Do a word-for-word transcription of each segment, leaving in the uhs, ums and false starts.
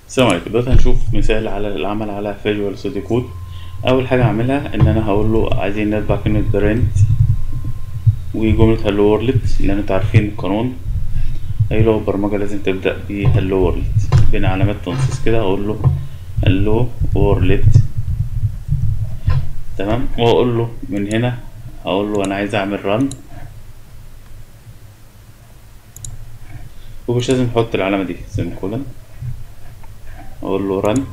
السلام عليكم. دلوقتي هنشوف مثال على العمل على فيجوال ستوديو كود. اول حاجه هعملها ان انا هقول له عايزين نطبع كلمه برنت وجمله هلو وورلد، لان انتوا عارفين القانون اي لغه برمجه لازم تبدا بهلو وورلد بين علامات تنصيص كده. هقول له هلو وورلد تمام، واقول له من هنا هقول له انا عايز اعمل ران، ومش لازم احط العلامه دي سيميكولن. اقول له ران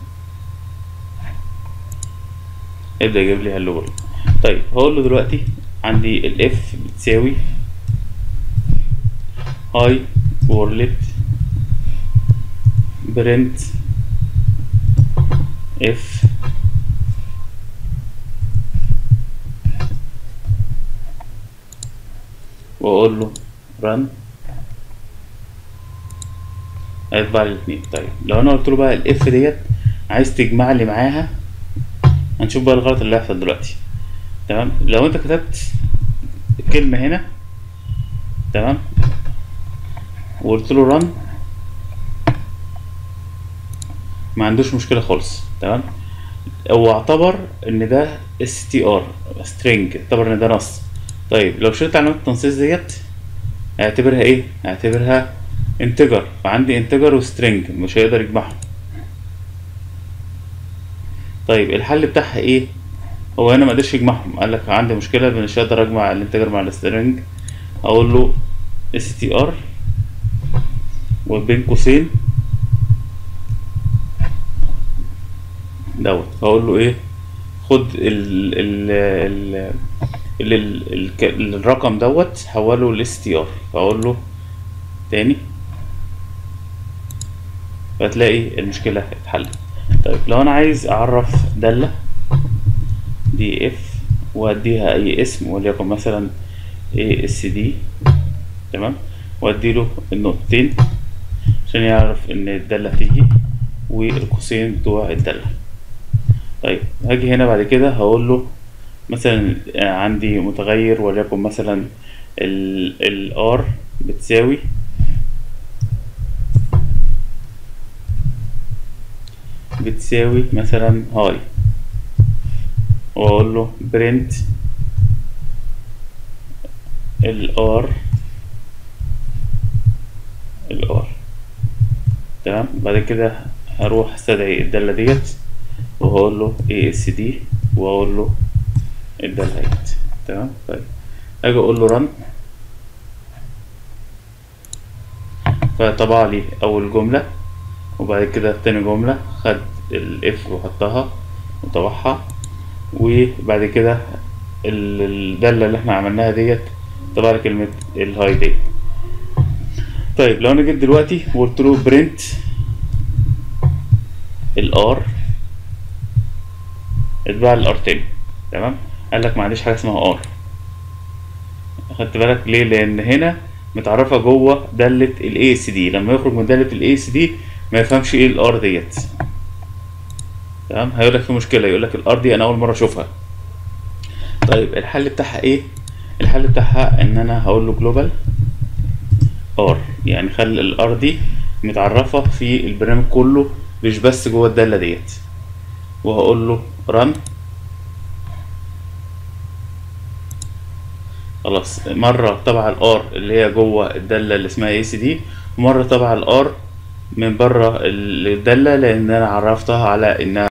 يبدأ يجيب لي هلو وورلد. طيب هقول له دلوقتي عندي الاف بتساوي هاي وورلد برنت اف واقول له ران هيطبع لي الاثنين. طيب لو انا قلت له بقى الاف ديت عايز تجمع لي معاها، هنشوف بقى الغلط اللي هيحصل دلوقتي. تمام، لو انت كتبت كلمة هنا تمام وقلت له ران ما عندوش مشكلة خالص. تمام، هو اعتبر ان ده str string، اعتبر ان ده نص. طيب لو شلت علامة التنصيص ديت هيعتبرها ايه؟ هيعتبرها انتجر، فعندي انتجر وسترينج مش هيقدر يجمعهم. طيب الحل بتاعها ايه؟ هو هنا ما قدرش يجمعهم، قال لك عندي مشكله مش هقدر اجمع الانتجر مع السترنج. اقول له str وبين قوسين دوت، هقول له ايه؟ خد ال ال ال ال ال ال الرقم دوت حوله ل str، فاقول له تاني فتلاقي المشكله اتحلت. طيب لو انا عايز اعرف داله دي اف واديها اي اسم وليكن مثلا اي اس دي تمام، واديله النقطتين عشان يعرف ان الدالة تيجي والقوسين بتوع الدالة. طيب هاجي هنا بعد كده هقول له مثلا عندي متغير وليكن مثلا ال ار بتساوي بتساوي مثلا هاي، واقول له برنت الار الار تمام. بعد كده هروح استدعي الدالة ديت وهقول له اي اس دي واقول له الدالة ديت تمام. طيب اجي اقول له رن، فطبع لي اول جملة وبعد كده تاني جملة خد الاف وحطها وطبعها، وبعد كده الدالة اللي احنا عملناها ديت طبع لي كلمة الهاي ديت. طيب لو انا جيت دلوقتي وقلت له برنت الار اتباع الار تاني تمام، قال لك ما عنديش حاجه اسمها ار. خدت بالك ليه؟ لان هنا متعرفه جوه داله الاي اس دي، لما يخرج من داله الاي اس دي ما يفهمش ايه الار ديت تمام، هيقول لك في مشكله، يقول لك الار دي انا اول مره اشوفها. طيب الحل بتاعها ايه؟ الحل بتاعها ان انا هقول له جلوبال ار، يعني خلي الار دي متعرفه في البرنامج كله مش بس جوه الداله ديت، وهقول له رن. خلاص مره تبع الار اللي هي جوه الداله اللي اسمها اي سي دي، ومره تبع الار من بره الداله لان انا عرفتها على انها